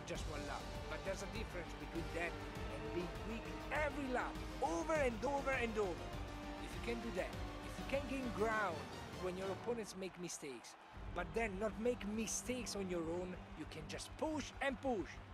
just one lap. But there's a difference between that and being quick every lap, over and over and over. If you can do that, if you can gain ground when your opponents make mistakes, but then not make mistakes on your own, you can just push and push.